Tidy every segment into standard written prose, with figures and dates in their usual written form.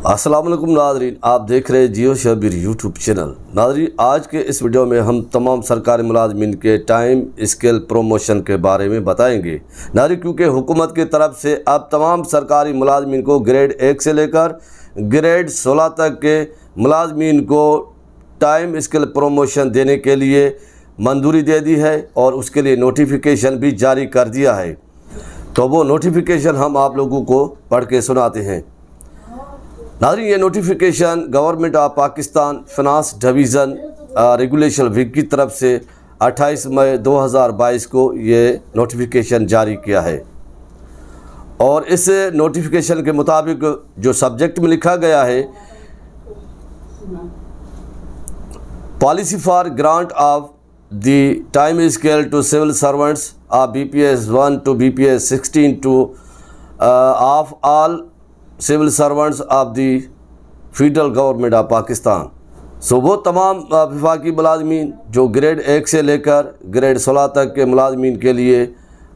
अस्सलाम वालेकुम नाज़रीन, आप देख रहे हैं जियो शबीर यूट्यूब चैनल। नाज़रीन, आज के इस वीडियो में हम तमाम सरकारी मुलाजमीन के टाइम स्केल प्रमोशन के बारे में बताएंगे। नाज़रीन, क्योंकि हुकूमत की तरफ से अब तमाम सरकारी मुलाजमीन को ग्रेड 1 से लेकर ग्रेड 16 तक के मुलाजमीन को टाइम स्केल प्रमोशन देने के लिए मंजूरी दे दी है और उसके लिए नोटिफिकेशन भी जारी कर दिया है। तो वो नोटिफिकेशन हम आप लोगों को पढ़ के सुनाते हैं। नाज़रीन, ये notification government of Pakistan finance division regulation wing की तरफ से 28 मई 2022 को ये नोटिफिकेशन जारी किया है। और इस नोटिफिकेशन के मुताबिक जो सब्जेक्ट में लिखा गया है, policy for grant of the time scale to civil servants of BPS 1 to BPS 16 to of all civil servants of the federal government of Pakistan. So वो तमाम वफाकी मुलाजमीन जो ग्रेड 1 से लेकर ग्रेड 16 तक के मुलाजमीन के लिए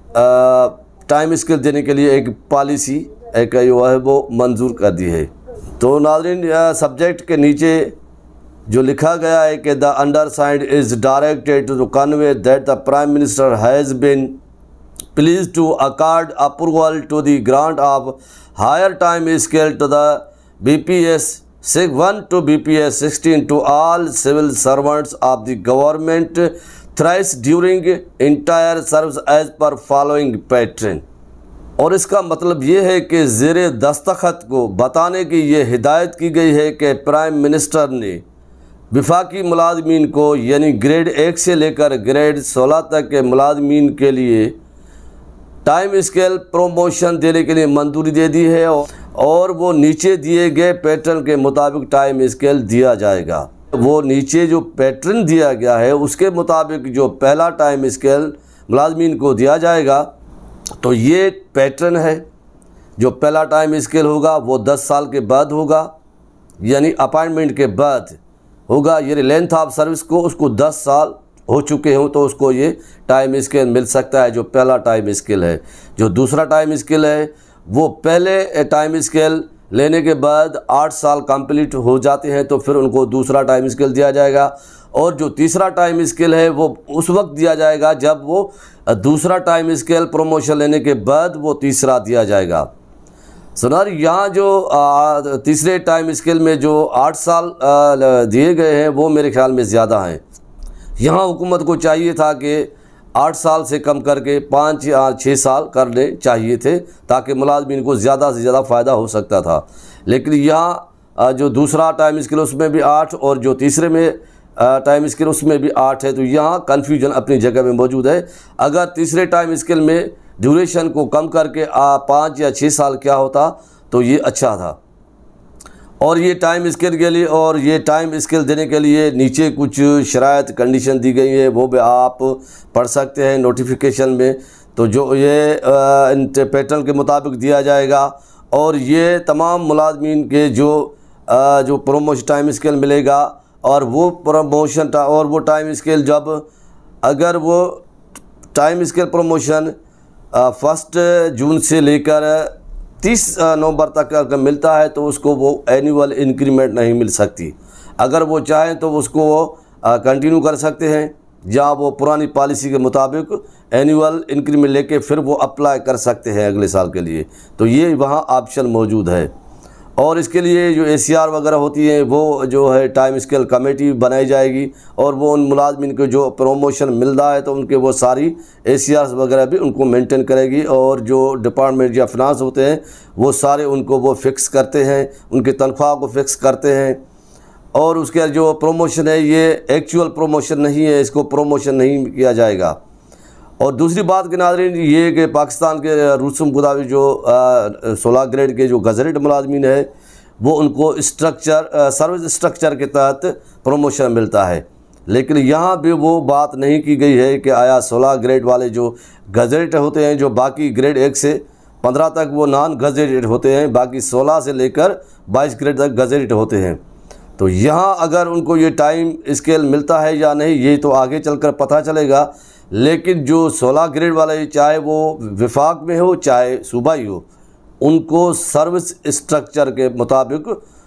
टाइम स्केल देने के लिए एक पॉलिसी जो है वो मंजूर कर दी है। तो नाज़रीन, सब्जेक्ट के नीचे जो लिखा गया है कि the undersigned is directed to convey that the prime minister has been pleased to accord approval to the grant of higher time scale to the BPS 1 to BPS 16 to all civil servants of the government thrice during entire service as per following pattern। और इसका मतलब ये है कि ज़ेरे दस्तखत को बताने की ये हिदायत की गई है कि प्राइम मिनिस्टर ने वफाकी मुलाजमीन को यानी ग्रेड 1 से लेकर ग्रेड 16 तक के मुलाजमीन के लिए टाइम स्केल प्रमोशन देने के लिए मंजूरी दे दी है और वो नीचे दिए गए पैटर्न के मुताबिक टाइम स्केल दिया जाएगा। वो नीचे जो पैटर्न दिया गया है उसके मुताबिक जो पहला टाइम स्केल मुलाजमीन को दिया जाएगा, तो ये पैटर्न है। जो पहला टाइम स्केल होगा वो 10 साल के बाद होगा, यानी अपॉइंटमेंट के बाद होगा। यानी लेंथ ऑफ सर्विस को उसको 10 साल हो चुके हों तो उसको ये टाइम स्केल मिल सकता है, जो पहला टाइम स्केल है। जो दूसरा टाइम स्केल है वो पहले टाइम स्केल लेने के बाद 8 साल कंप्लीट हो जाते हैं तो फिर उनको दूसरा टाइम स्केल दिया जाएगा। और जो तीसरा टाइम स्केल है वो उस वक्त दिया जाएगा जब वो दूसरा टाइम स्केल प्रमोशन लेने के बाद वो तीसरा दिया जाएगा। सुनार, यहाँ जो तीसरे टाइम स्केल में जो 8 साल दिए गए हैं वो मेरे ख्याल में ज़्यादा हैं। यहाँ हुकूमत को चाहिए था कि 8 साल से कम करके 5 या 6 साल करने चाहिए थे ताकि मुलाजमीन को ज़्यादा से ज़्यादा फ़ायदा हो सकता था। लेकिन यहाँ जो दूसरा टाइम स्केल उसमें भी 8 और जो तीसरे में टाइम स्केल उसमें भी 8 है, तो यहाँ कन्फ्यूजन अपनी जगह में मौजूद है। अगर तीसरे टाइम स्केल में ड्यूरेशन को कम करके 5 या 6 साल क्या होता तो ये अच्छा था। और ये टाइम स्केल के लिए और ये टाइम स्केल देने के लिए नीचे कुछ शराइत कंडीशन दी गई है, वो भी आप पढ़ सकते हैं नोटिफिकेशन में। तो जो ये पैटर्न के मुताबिक दिया जाएगा और ये तमाम मुलाजमीन के जो प्रमोशन टाइम स्केल मिलेगा और वो प्रमोशन और वो टाइम स्केल जब अगर वो टाइम स्केल प्रमोशन 1 जून से लेकर 30 नवंबर तक अगर मिलता है तो उसको वो एनुअल इंक्रीमेंट नहीं मिल सकती। अगर वो चाहें तो उसको वो कंटिन्यू कर सकते हैं या वो पुरानी पॉलिसी के मुताबिक एनुअल इंक्रीमेंट लेके फिर वो अप्लाई कर सकते हैं अगले साल के लिए। तो ये वहाँ ऑप्शन मौजूद है। और इसके लिए जो ACR वगैरह होती है वो जो है टाइम स्केल कमेटी बनाई जाएगी और वो उन मुलाजमीन को जो प्रमोशन मिल रहा है तो उनके वो सारी ACRs वगैरह भी उनको मेंटेन करेगी। और जो डिपार्टमेंट या फिनांस होते हैं वो सारे उनको वो फिक्स करते हैं, उनकी तनख्वाह को फिक्स करते हैं। और उसके जो प्रमोशन है ये एक्चुअल प्रमोशन नहीं है, इसको प्रमोशन नहीं किया जाएगा। और दूसरी बात के नाज़रीन ये कि पाकिस्तान के रसूम के मुताबिक जो 16 ग्रेड के जो गज़टेड मुलाजमीन है वो उनको सर्विस स्ट्रक्चर के तहत प्रमोशन मिलता है। लेकिन यहाँ भी वो बात नहीं की गई है कि आया 16 ग्रेड वाले जो गज़टेड होते हैं, जो बाकी ग्रेड 1 से 15 तक वो नॉन गज़टेड होते हैं, बाकी 16 से लेकर 22 ग्रेड तक गज़टेड होते हैं। तो यहाँ अगर उनको ये टाइम स्केल मिलता है या नहीं ये तो आगे चलकर पता चलेगा। लेकिन जो 16 ग्रेड वाले चाहे वो विफाक में हो चाहे सूबाई हो, उनको सर्विस स्ट्रक्चर के मुताबिक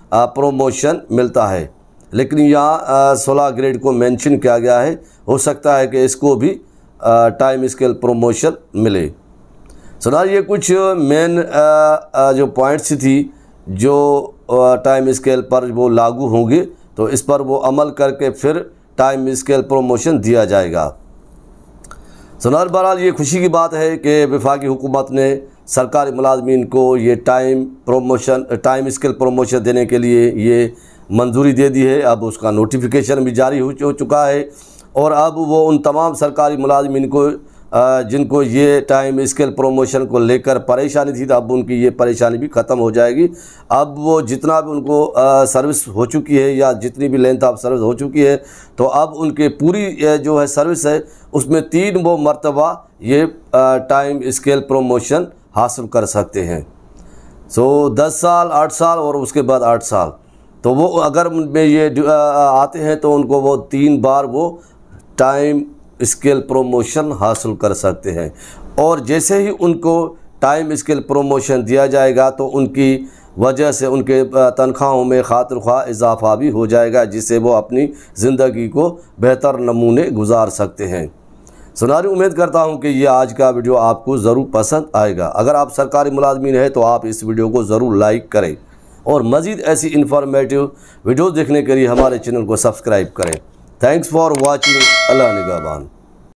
प्रमोशन मिलता है, लेकिन यहाँ 16 ग्रेड को मेंशन किया गया है। हो सकता है कि इसको भी टाइम स्केल प्रमोशन मिले। सुना ये कुछ मेन जो पॉइंट्स थी जो टाइम स्केल पर वो लागू होंगे, तो इस पर वो अमल करके फिर टाइम स्केल प्रमोशन दिया जाएगा। सुनार बहरहाल ये खुशी की बात है कि वफाकी हुकूमत ने सरकारी मुलाजमीन को ये टाइम स्केल प्रमोशन देने के लिए ये मंजूरी दे दी है। अब उसका नोटिफिकेशन भी जारी हो चुका है और अब वो उन तमाम सरकारी मुलाजमीन को जिनको ये टाइम स्केल प्रमोशन को लेकर परेशानी थी, तो अब उनकी ये परेशानी भी ख़त्म हो जाएगी। अब वो जितना भी उनको सर्विस हो चुकी है या जितनी भी लेंथ ऑफ सर्विस हो चुकी है, तो अब उनके पूरी जो है सर्विस है उसमें 3 वो मरतबा ये टाइम स्केल प्रमोशन हासिल कर सकते हैं। 10 साल, 8 साल और उसके बाद 8 साल। तो वो अगर उनमें ये आते हैं तो उनको वो 3 बार वो टाइम स्केल प्रमोशन हासिल कर सकते हैं। और जैसे ही उनको टाइम स्केल प्रमोशन दिया जाएगा तो उनकी वजह से उनके तनख्वाहों में खातिर ख्वाह इजाफ़ा भी हो जाएगा, जिससे वो अपनी ज़िंदगी को बेहतर नमूने गुजार सकते हैं। सुनारी उम्मीद करता हूं कि ये आज का वीडियो आपको ज़रूर पसंद आएगा। अगर आप सरकारी मुलाजमीन हैं तो आप इस वीडियो को ज़रूर लाइक करें और मज़ीद ऐसी इन्फॉर्मेटिव वीडियो देखने के लिए हमारे चैनल को सब्सक्राइब करें। Thanks for watching. अल्लाह निगहबान।